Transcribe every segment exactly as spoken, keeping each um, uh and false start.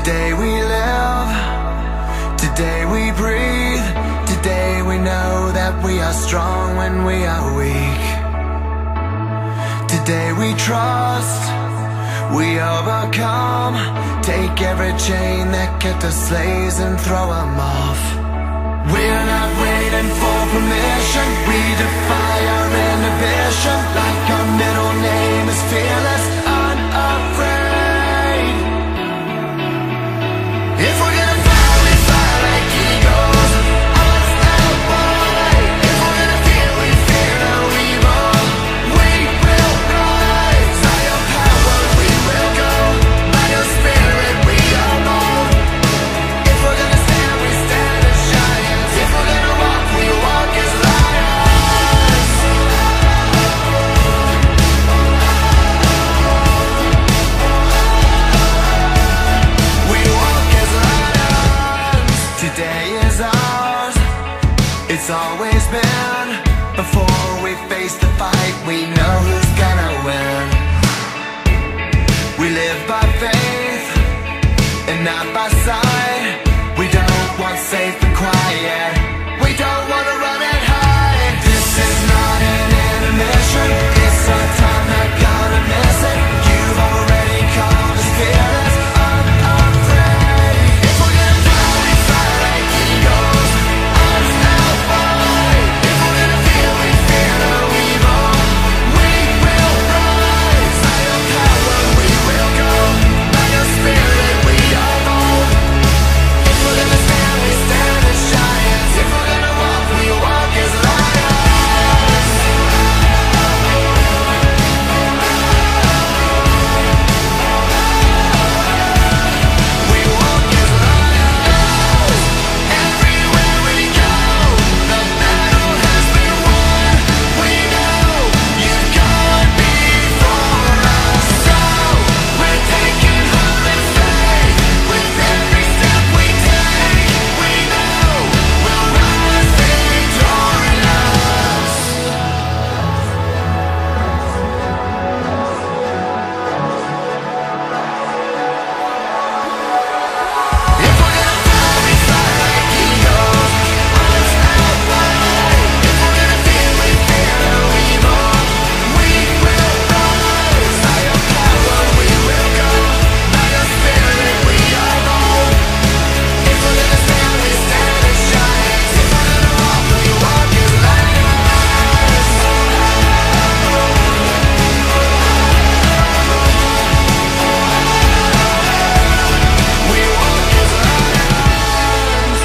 Today we live, today we breathe. Today we know that we are strong when we are weak. Today we trust, we overcome. Take every chain that kept us slaves and throw them off. We're not waiting for permission. We defy our inhibition. Like our middle name is fearless, unafraid. If we're gonna fly, we fly like eagles, unstoppable. If we're gonna fear, we fear no evil. We will rise. By your power we will go. By your spirit we are bold. If we're gonna stand, we stand as giants. If we're gonna walk, we walk as lions. We walk as lions. Today is ours, it's always been. Before we face the fight, we know who's gonna win. We live by faith and not by sight. We don't want safe and quiet. We don't want to run and hide. This is not an intermission. It's our time, not gonna miss it. You've already called us fearless, unafraid. If we're gonna fly, we fly like eagles, unstoppable. If we're gonna fear, we fear no evil. We will rise. By your power we will go. By your spirit we are bold. If we're gonna stand, we stand as giants. If we're gonna walk, we walk as lions. We walk as lions. Everywhere we go, the battle has been won. We know you've gone before us, so we're taking hold in faith. With every step we take, we know we'll rise victorious. If we're gonna fly, we fly like eagles, unstoppable. If we're gonna fear, we fear no evil. We will rise. By your power we will go. By your spirit we are bold. If we're gonna stand, we stand as giants. If we're gonna walk, we walk as lions. We walk as lions.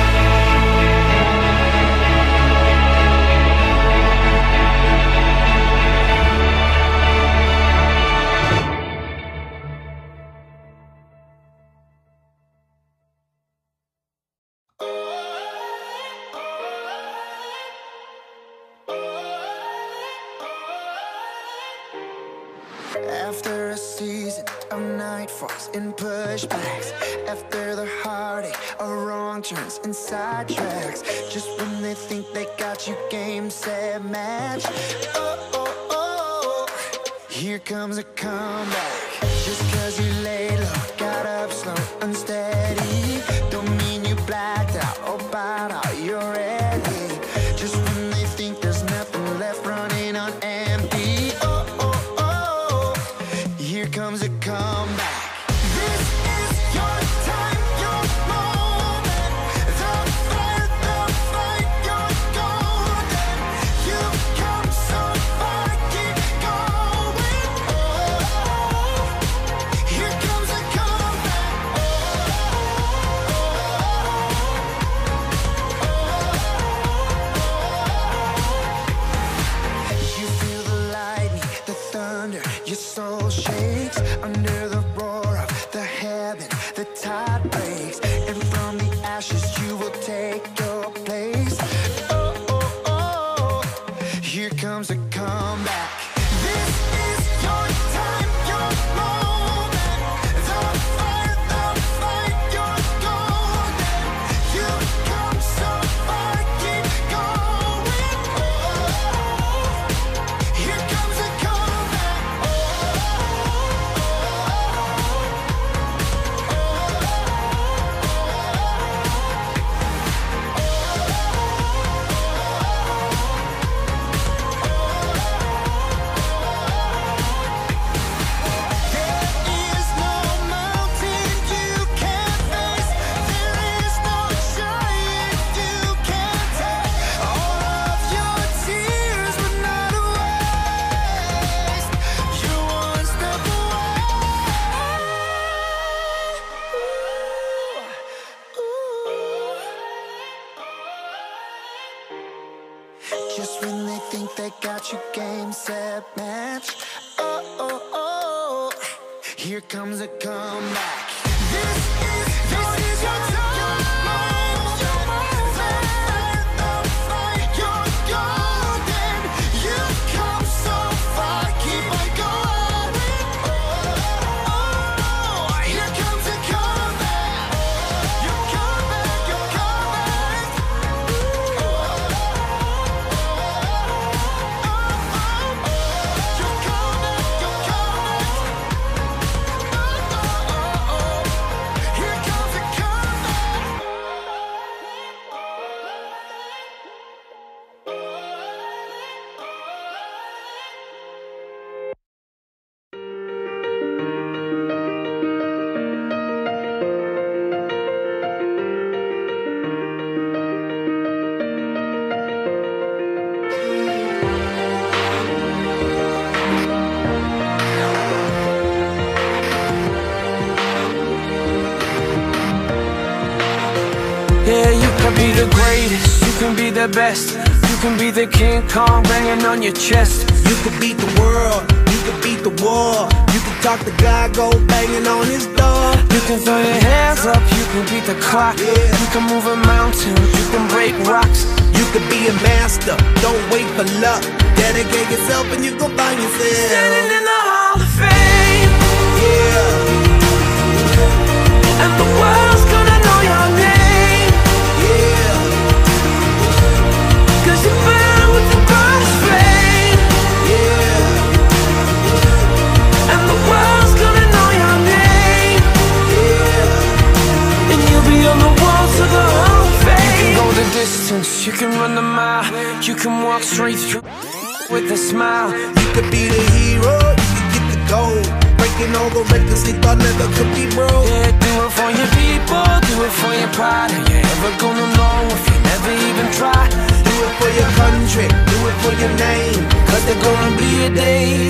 After a season of nightfalls and pushbacks, after the heartache of wrong turns and sidetracks, just when they think they got you game, set, match, oh, oh, oh, here comes a comeback. Just cause you lay low, got up slow, unsteady, don't mean you blacked out or bowed out, you're ready. Just when they think there's nothing left, running on empty, oh, oh, oh, here comes a comeback. This is your time, your moment. The fire, the fight, you're golden. You've come so far, keep going. Oh, here comes a comeback. You feel the lightning, the thunder, your soul shakes under the roar of the heaven. The tide breaks, and from the ashes you will take your place. Oh, oh, oh, here comes a comeback. This is your time, your moment. The fire, the fight, you're golden. You've come so far, keep going. Oh, here comes a comeback. Oh, oh, oh, oh. game, set, match. Oh, oh, oh, here comes a comeback. This is, this is your time. Yeah, you can be the greatest, you can be the best. You can be the King Kong banging on your chest. You can beat the world, you can beat the war. You can talk to God, go banging on his door. You can throw your hands up, you can beat the clock. Yeah. You can move a mountain, you can break rocks. You can be a master, don't wait for luck. Dedicate yourself and you gon' find yourself standing in the Hall of Fame. Yeah. And the world's gonna know your name. Cause you burn with the brightest flame. Yeah. And the world's gonna know your name. Yeah. And you'll be on the wall to the Hall of Fame. You can go the distance, you can run the mile. You can walk straight through with a smile. You could be the hero, you can get the gold. Breaking all the records they thought never could be broke. Yeah, do it for your people, do it for your pride. Are you ever gonna know if you never even try? Do it for your country, do it for your name. Cause there's gonna be a day